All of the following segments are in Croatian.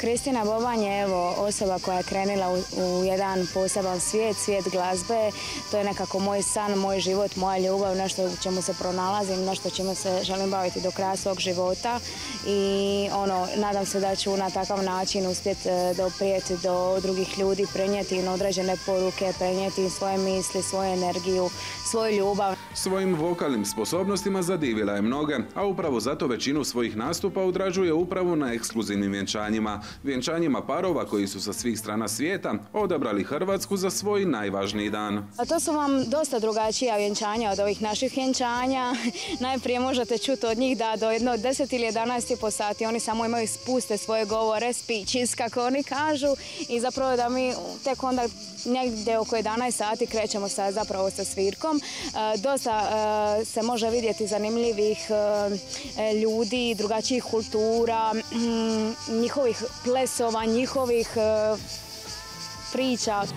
Kristina Boban je osoba koja je krenula u jedan poseban svijet, svijet glazbe. To je nekako moj san, moj život, moja ljubav, nešto u čemu se pronalazim, nešto čime se želim baviti do kraja svog života. I nadam se da ću na takav način uspjeti doprijeti do drugih ljudi, prenijeti im određene poruke, prenijeti im svoje misli, svoju energiju, svoju ljubav. Svojim vokalnim sposobnostima zadivila je mnoge, a upravo zato većinu svojih nastupa odrađuje upravo na ekskluzivnim vjenčanjima. Vjenčanjima parova koji su sa svih strana svijeta odabrali Hrvatsku za svoj najvažniji dan. A to su vam dosta drugačija vjenčanja od ovih naših vjenčanja. Najprije možete čuti od njih da do 10 ili 11,5 sati oni samo imaju spuste svoje govore, speeches kako oni kažu, i zapravo da mi tek onda negdje oko 11 sati krećemo zapravo sa svirkom. Dosta se može vidjeti zanimljivih ljudi, drugačijih kultura, njihovih plesova, njihovih priča.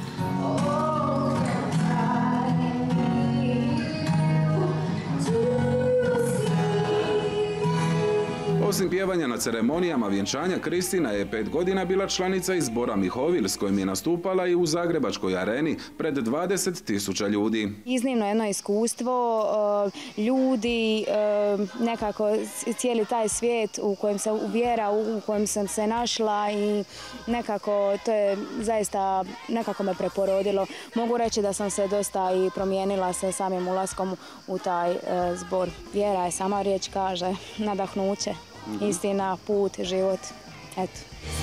Osim pjevanja na ceremonijama vjenčanja, Kristina je 5 godina bila članica i zbora Mihovil, s kojim je nastupala i u Zagrebačkoj areni pred 20.000 ljudi. Iznimno jedno iskustvo, ljudi, nekako cijeli taj svijet u kojem se uvjera, u kojem sam se našla, i nekako to je zaista nekako me preporodilo. Mogu reći da sam se dosta i promijenila sa samim ulaskom u taj zbor. Vjera je, sama riječ kaže, nadahnuće. Istina, put, život, eto.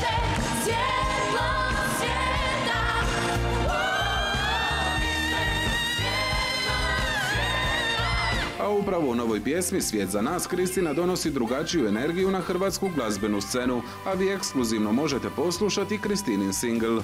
A upravo u novoj pjesmi Svijet za nas Kristina donosi drugačiju energiju na hrvatsku glazbenu scenu, a vi ekskluzivno možete poslušati Kristinin singl.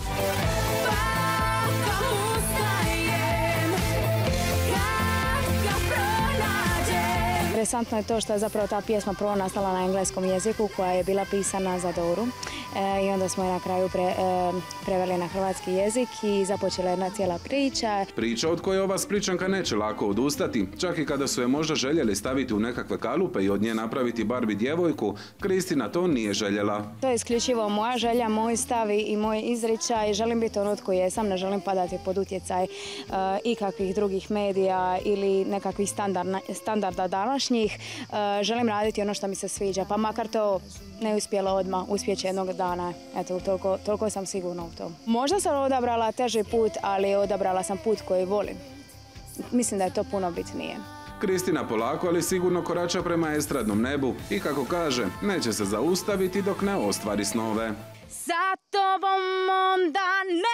Interesantno je to što je zapravo ta pjesma prvo nastala na engleskom jeziku, koja je bila pisana za Doru, i onda smo je na kraju preveli na hrvatski jezik i započela jedna cijela priča. Priča od koje ova Splićanka neće lako odustati. Čak i kada su je možda željeli staviti u nekakve kalupe i od nje napraviti Barbie djevojku, Kristina to nije željela. To je isključivo moja želja, moj stav i moj izričaj. Želim biti ono tko jesam, ne želim padati pod utjecaj ikakvih drugih medija ili nekakvih standarda današnjih. Želim raditi ono što mi se sviđa, pa makar to ne uspjelo odmah, uspjeće jednog dana. Eto, toliko sam sigurna u tom. Možda sam odabrala teži put, ali odabrala sam put koji volim. Mislim da je to puno bitnije. Kristina polako, ali sigurno korača prema estradnom nebu i, kako kaže, neće se zaustaviti dok ne ostvari snove. Za tobom onda ne